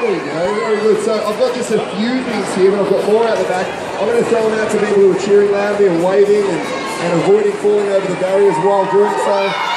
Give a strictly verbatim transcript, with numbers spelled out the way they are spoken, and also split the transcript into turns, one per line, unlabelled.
There we go, very good. So I've got just a few things here, but I've got more out the back. I'm going to throw them out to people who are cheering loudly and waving and, and avoiding falling over the barriers while doing so.